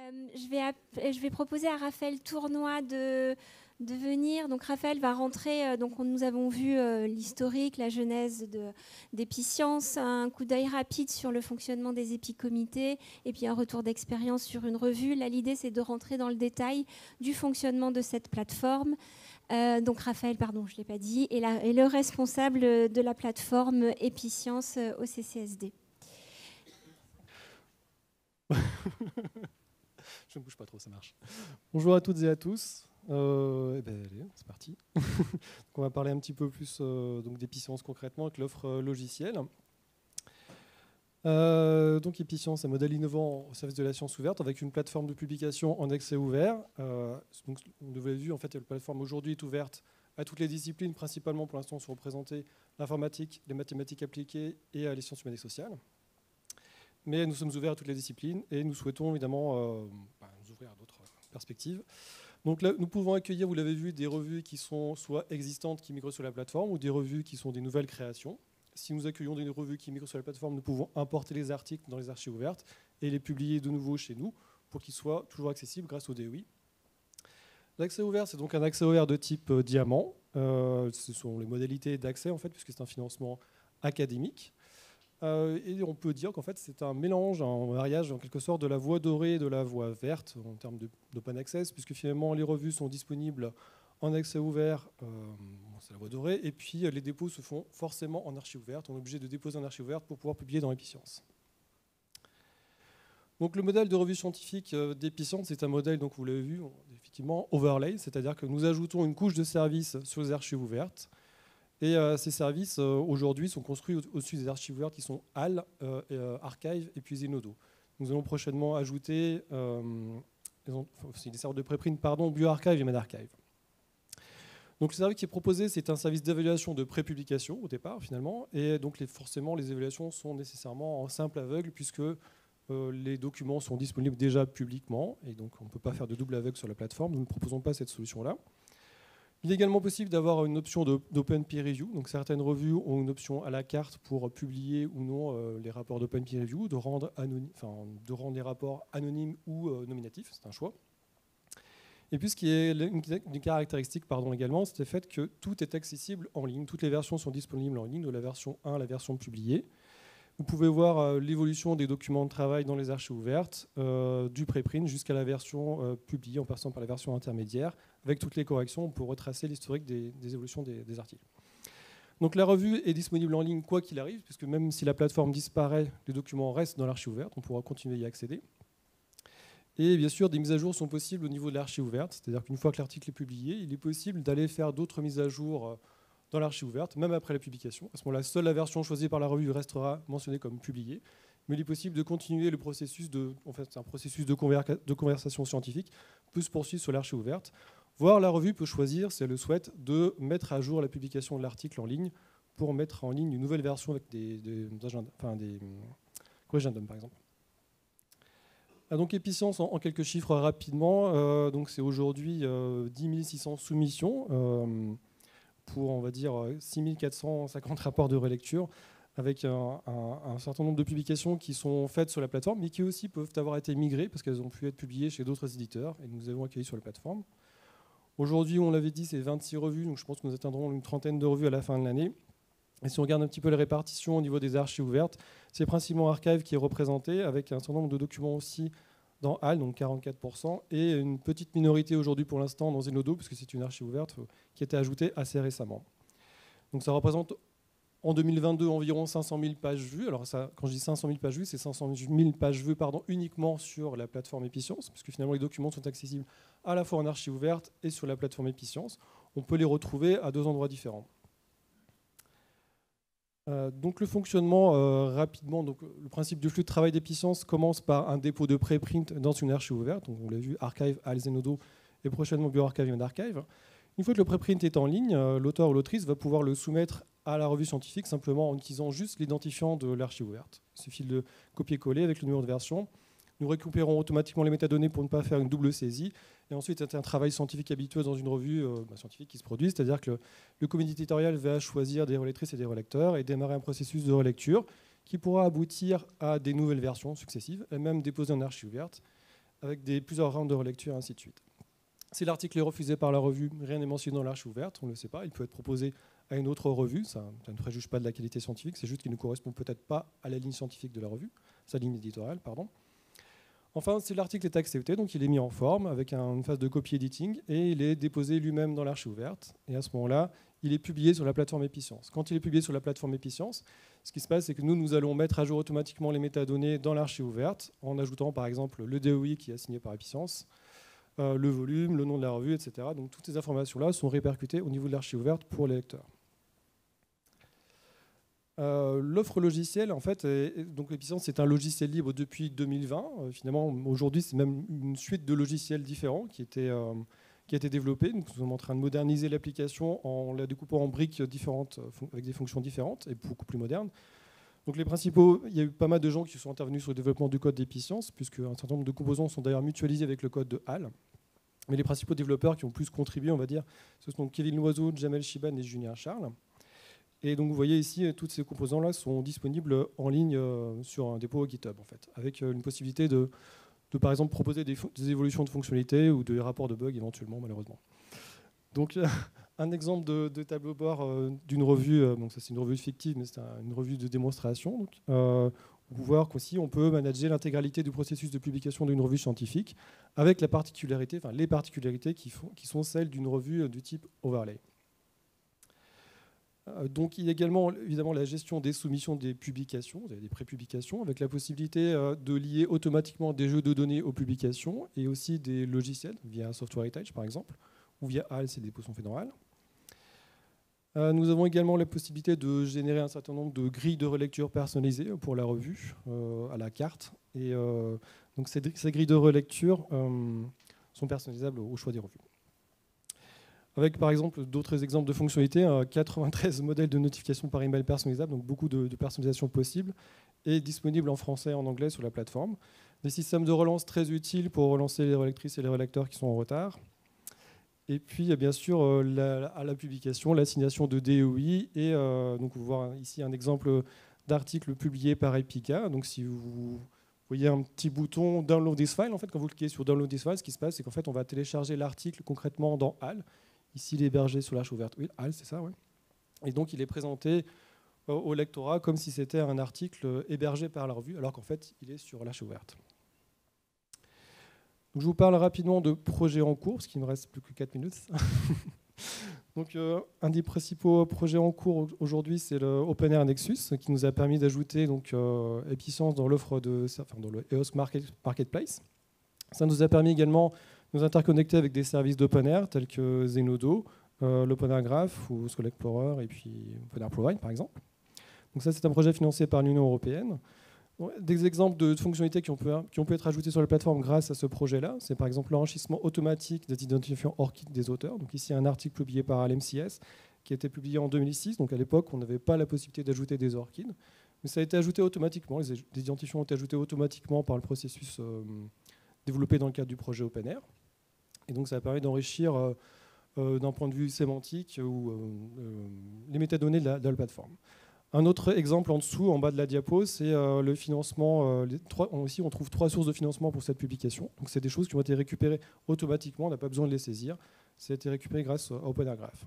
Je vais proposer à Raphaël Tournoy de venir. Donc Raphaël va rentrer. Nous avons vu l'historique, la genèse d'Episcience, un coup d'œil rapide sur le fonctionnement des épicomités et puis un retour d'expérience sur une revue. Là, l'idée, c'est de rentrer dans le détail du fonctionnement de cette plateforme. Donc Raphaël, pardon, je ne l'ai pas dit, est le responsable de la plateforme Episcience au CCSD. Je ne bouge pas trop, ça marche. Bonjour à toutes et à tous. Allez, c'est parti. Donc on va parler un petit peu plus d'Episcience concrètement avec l'offre logicielle. Donc Episcience, un modèle innovant au service de la science ouverte avec une plateforme de publication en accès ouvert. Donc, vous l'avez vu, en fait, la plateforme aujourd'hui est ouverte à toutes les disciplines, principalement pour l'instant sont représentées l'informatique, les mathématiques appliquées et les sciences humaines et sociales. Mais nous sommes ouverts à toutes les disciplines et nous souhaitons évidemment nous ouvrir à d'autres perspectives. Donc là, nous pouvons accueillir, vous l'avez vu, des revues qui sont soit existantes, qui migrent sur la plateforme, ou des revues qui sont des nouvelles créations. Si nous accueillons des revues qui migrent sur la plateforme, nous pouvons importer les articles dans les archives ouvertes et les publier de nouveau chez nous pour qu'ils soient toujours accessibles grâce au DOI. L'accès ouvert, c'est donc un accès ouvert de type diamant. Ce sont les modalités d'accès, en fait, puisque c'est un financement académique. Et on peut dire qu'en fait c'est un mélange, un mariage en quelque sorte de la voie dorée et de la voie verte en termes d'open access, puisque finalement les revues sont disponibles en accès ouvert, c'est la voie dorée, et puis les dépôts se font forcément en archive ouverte. On est obligé de déposer en archive ouverte pour pouvoir publier dans Episcience. Donc le modèle de revue scientifique d'Episcience, c'est un modèle, donc vous l'avez vu, effectivement overlay, c'est-à-dire que nous ajoutons une couche de services sur les archives ouvertes. Et ces services, aujourd'hui, sont construits au-dessus des archives ouvertes qui sont HAL, Archive et puis Zenodo. Nous allons prochainement ajouter des serveurs de préprint, BioArchive et MedArchive. Donc le service qui est proposé, c'est un service d'évaluation de prépublication au départ, finalement. Et donc forcément, les évaluations sont nécessairement en simple aveugle, puisque les documents sont disponibles déjà publiquement. Et donc on ne peut pas faire de double aveugle sur la plateforme. Nous ne proposons pas cette solution-là. Il est également possible d'avoir une option d'open peer review. Donc certaines revues ont une option à la carte pour publier ou non les rapports d'open peer review, de rendre les rapports anonymes ou nominatifs, c'est un choix. Et puis ce qui est une caractéristique également, c'est le fait que tout est accessible en ligne. Toutes les versions sont disponibles en ligne, de la version 1 à la version publiée. Vous pouvez voir l'évolution des documents de travail dans les archives ouvertes, du préprint jusqu'à la version publiée en passant par la version intermédiaire. Avec toutes les corrections, on peut retracer l'historique des évolutions des articles. Donc la revue est disponible en ligne quoi qu'il arrive, puisque même si la plateforme disparaît, les documents restent dans l'archive ouverte, on pourra continuer à y accéder. Et bien sûr, des mises à jour sont possibles au niveau de l'archive ouverte, c'est-à-dire qu'une fois que l'article est publié, il est possible d'aller faire d'autres mises à jour dans l'archive ouverte, même après la publication. À ce moment-là, seule la version choisie par la revue restera mentionnée comme publiée, mais il est possible de continuer le processus un processus de conversation scientifique peut se poursuivre sur l'archive ouverte. Voire la revue peut choisir, si elle le souhaite, de mettre à jour la publication de l'article en ligne pour mettre en ligne une nouvelle version avec des corrigendum, par exemple. Donc Episcience, en quelques chiffres rapidement, donc c'est aujourd'hui 10 600 soumissions pour, on va dire, 6 450 rapports de relecture, avec un certain nombre de publications qui sont faites sur la plateforme, mais qui aussi peuvent avoir été migrées, parce qu'elles ont pu être publiées chez d'autres éditeurs, et nous avons accueilli sur la plateforme. Aujourd'hui, on l'avait dit, c'est 26 revues, donc je pense que nous atteindrons une trentaine de revues à la fin de l'année. Et si on regarde un petit peu les répartitions au niveau des archives ouvertes, c'est principalement Archive qui est représenté, avec un certain nombre de documents aussi dans HAL, donc 44%, et une petite minorité aujourd'hui pour l'instant dans Zenodo, puisque c'est une archive ouverte qui a été ajoutée assez récemment. Donc ça représente en 2022 environ 500 000 pages vues. Alors ça, quand je dis 500 000 pages vues, c'est 500 000 pages vues uniquement sur la plateforme Episcience, puisque finalement les documents sont accessibles à la fois en archive ouverte et sur la plateforme Episcience. On peut les retrouver à deux endroits différents. Donc le fonctionnement rapidement, donc le principe du flux de travail d'Episcience commence par un dépôt de préprint dans une archive ouverte. Donc on l'a vu, Archive, HAL, Zenodo et prochainement BioArchive et MedArchive. Une fois que le préprint est en ligne, l'auteur ou l'autrice va pouvoir le soumettre à la revue scientifique simplement en utilisant juste l'identifiant de l'archive ouverte. Il suffit de le copier-coller avec le numéro de version. Nous récupérons automatiquement les métadonnées pour ne pas faire une double saisie. Et ensuite, c'est un travail scientifique habituel dans une revue scientifique qui se produit, c'est-à-dire que le comité éditorial va choisir des relectrices et des relecteurs et démarrer un processus de relecture qui pourra aboutir à des nouvelles versions successives, et même déposées en archive ouverte, avec plusieurs rounds de relecture, et ainsi de suite. Si l'article est refusé par la revue, rien n'est mentionné dans l'archive ouverte, on ne le sait pas, il peut être proposé à une autre revue, ça ne préjuge pas de la qualité scientifique, c'est juste qu'il ne correspond peut-être pas à la ligne scientifique de la revue, sa ligne éditoriale, pardon. Enfin, si l'article est accepté, donc il est mis en forme avec une phase de copy editing et il est déposé lui-même dans l'archive ouverte. Et à ce moment-là, il est publié sur la plateforme Epicence. Quand il est publié sur la plateforme Epicence, ce qui se passe, c'est que nous allons mettre à jour automatiquement les métadonnées dans l'archive ouverte en ajoutant par exemple le DOI qui est assigné par Epicence, le volume, le nom de la revue, etc. Donc toutes ces informations-là sont répercutées au niveau de l'archive ouverte pour les lecteurs. L'offre logicielle, en fait, donc Epicence, c'est un logiciel libre depuis 2020. Finalement, aujourd'hui, c'est même une suite de logiciels différents qui a été développée. Donc, nous sommes en train de moderniser l'application en la découpant en briques différentes, avec des fonctions différentes et beaucoup plus modernes. Donc, les principaux, il y a eu pas mal de gens qui sont intervenus sur le développement du code d'Epicence, puisque un certain nombre de composants sont d'ailleurs mutualisés avec le code de HAL. Mais les principaux développeurs qui ont plus contribué, on va dire, ce sont Kevin Loiseau, Jamel Chiban et Julien Charles. Et donc vous voyez ici, tous ces composants-là sont disponibles en ligne sur un dépôt GitHub, en fait, avec une possibilité de par exemple proposer des évolutions de fonctionnalités ou des rapports de bugs éventuellement, malheureusement. Donc un exemple de tableau bord d'une revue, donc ça c'est une revue fictive, mais c'est une revue de démonstration. Donc, on peut voir qu'aussi on peut manager l'intégralité du processus de publication d'une revue scientifique avec la particularité, enfin les particularités qui sont celles d'une revue du type overlay. Donc il y a également évidemment la gestion des soumissions des publications, des prépublications, avec la possibilité de lier automatiquement des jeux de données aux publications et aussi des logiciels via Software Heritage par exemple, ou via HAL si les dépôts sont faits dans HAL. Nous avons également la possibilité de générer un certain nombre de grilles de relecture personnalisées pour la revue à la carte. Et donc ces grilles de relecture sont personnalisables au choix des revues. Avec par exemple d'autres exemples de fonctionnalités, 93 modèles de notification par email personnalisables, donc beaucoup de personnalisation possible, et disponible en français et en anglais sur la plateforme. Des systèmes de relance très utiles pour relancer les relectrices et les relecteurs qui sont en retard. Et puis il y a bien sûr à la publication, l'assignation de DOI, et donc vous voyez ici un exemple d'article publié par Epica. Donc si vous voyez un petit bouton Download this file, en fait quand vous cliquez sur Download this file, ce qui se passe c'est qu'en fait on va télécharger l'article concrètement dans HAL. Ici, il est hébergé sur l'archive ouverte. Oui, HAL, c'est ça, oui. Et donc, il est présenté au lectorat comme si c'était un article hébergé par la revue, alors qu'en fait, il est sur l'archive ouverte. Donc, je vous parle rapidement de projets en cours, parce qu'il ne me reste plus que 4 minutes. Donc, un des principaux projets en cours aujourd'hui, c'est le OpenAir Nexus, qui nous a permis d'ajouter Epicence dans l'offre dans le EOS Marketplace. Ça nous a permis également nous interconnecter avec des services d'OpenAir tels que Zenodo, l'OpenAir Graph ou School Explorer et puis OpenAir Provide par exemple. Donc ça c'est un projet financé par l'Union européenne. Des exemples de fonctionnalités qui ont pu être ajoutées sur la plateforme grâce à ce projet-là, c'est par exemple l'enrichissement automatique des identifiants ORCID des auteurs. Donc ici un article publié par LMCS qui a été publié en 2006. Donc à l'époque on n'avait pas la possibilité d'ajouter des ORCID, mais ça a été ajouté automatiquement. Les identifiants ont été ajoutés automatiquement par le processus développé dans le cadre du projet OpenAir. Et donc ça permet d'enrichir d'un point de vue sémantique les métadonnées de la plateforme. Un autre exemple en dessous, en bas de la diapo, c'est le financement. Ici, on trouve 3 sources de financement pour cette publication. Donc c'est des choses qui ont été récupérées automatiquement, on n'a pas besoin de les saisir. Ça a été récupéré grâce à OpenAir Graph.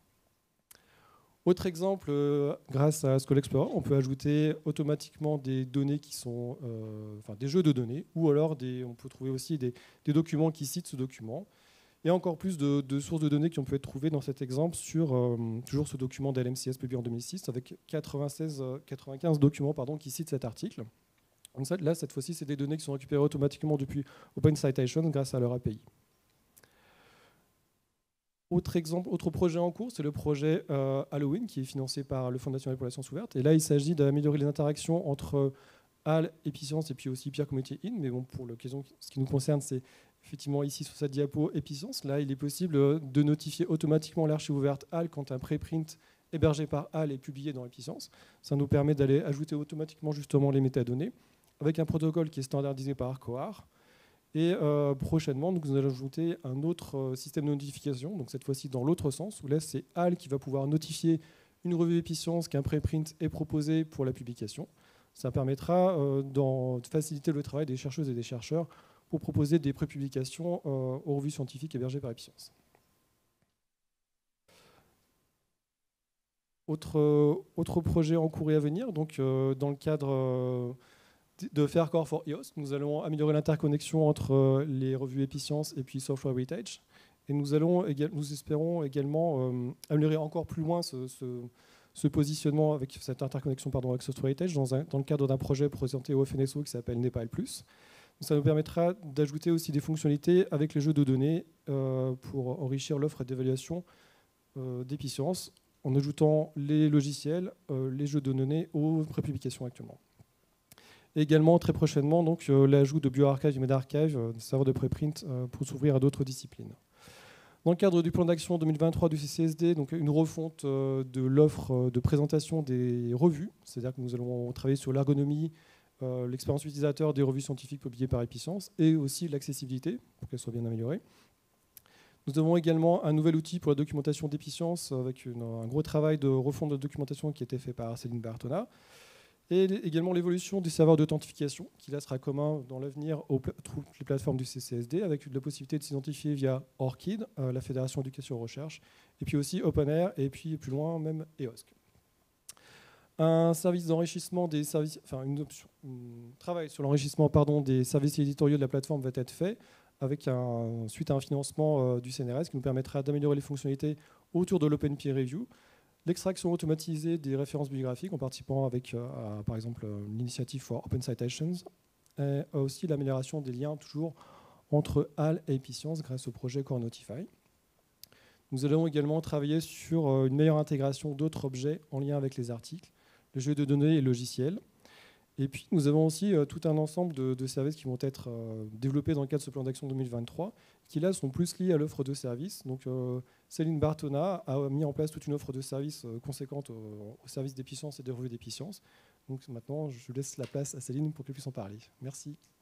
Autre exemple, grâce à School Explorer, on peut ajouter automatiquement des données qui sont, des jeux de données, ou alors on peut trouver aussi des documents qui citent ce document. Et encore plus de sources de données qui ont pu être trouvées dans cet exemple sur toujours ce document d'LMCS publié en 2006, avec 95 documents qui citent cet article. Donc ça, là, cette fois-ci, c'est des données qui sont récupérées automatiquement depuis OpenCitation grâce à leur API. Autre projet en cours, c'est le projet Halloween qui est financé par le Fonds national pour la science ouverte. Et là, il s'agit d'améliorer les interactions entre HAL, Epicence et puis aussi Peer Community In. Mais bon, pour l'occasion, ce qui nous concerne, c'est effectivement ici sur cette diapo Epicence. Là, il est possible de notifier automatiquement l'archive ouverte HAL quand un préprint hébergé par HAL est publié dans Epicence. Ça nous permet d'aller ajouter automatiquement justement les métadonnées avec un protocole qui est standardisé par Coar. Et prochainement, nous allons ajouter un autre système de notification, donc cette fois-ci dans l'autre sens, où là c'est HAL qui va pouvoir notifier une revue Epicence qu'un préprint est proposé pour la publication. Ça permettra de faciliter le travail des chercheuses et des chercheurs pour proposer des prépublications aux revues scientifiques hébergées par Epicence. Autre projet en cours et à venir, donc dans le cadre de Faircore for EOS, nous allons améliorer l'interconnexion entre les revues Epicence et puis Software Heritage. Et nous espérons également améliorer encore plus loin ce positionnement avec cette interconnexion avec Software Heritage dans le cadre d'un projet présenté au FNSO qui s'appelle Nepal+. Ça nous permettra d'ajouter aussi des fonctionnalités avec les jeux de données pour enrichir l'offre d'évaluation d'Epicence en ajoutant les logiciels, les jeux de données aux prépublications actuellement. Et également, très prochainement, l'ajout de BioArchive et MedArchive, des serveurs de préprint, pour s'ouvrir à d'autres disciplines. Dans le cadre du plan d'action 2023 du CCSD, donc une refonte de l'offre de présentation des revues, c'est-à-dire que nous allons travailler sur l'ergonomie, l'expérience utilisateur des revues scientifiques publiées par Epicence et aussi l'accessibilité, pour qu'elle soit bien améliorée. Nous avons également un nouvel outil pour la documentation d'Epicence avec un gros travail de refonte de documentation qui a été fait par Céline Bartona. Et également l'évolution des serveurs d'authentification qui là sera commun dans l'avenir aux toutes les plateformes du CCSD avec la possibilité de s'identifier via ORCID, la Fédération éducation et recherche, et puis aussi OpenAir et puis plus loin même EOSC. Un service d'enrichissement des services, enfin un travail sur l'enrichissement des services éditoriaux de la plateforme va être fait avec suite à un financement du CNRS qui nous permettra d'améliorer les fonctionnalités autour de l'Open Peer Review, l'extraction automatisée des références bibliographiques en participant avec, par exemple, l'initiative for Open Citations, et aussi l'amélioration des liens toujours entre HAL et Epicence grâce au projet Core Notify. Nous allons également travailler sur une meilleure intégration d'autres objets en lien avec les articles, les jeux de données et logiciels. Et puis, nous avons aussi tout un ensemble de services qui vont être développés dans le cadre de ce plan d'action 2023, qui là sont plus liés à l'offre de services. Donc, Céline Bartona a mis en place toute une offre de services conséquente au service d'Epicence et des revues d'Epicence. Donc maintenant, je laisse la place à Céline pour qu'elle puisse en parler. Merci.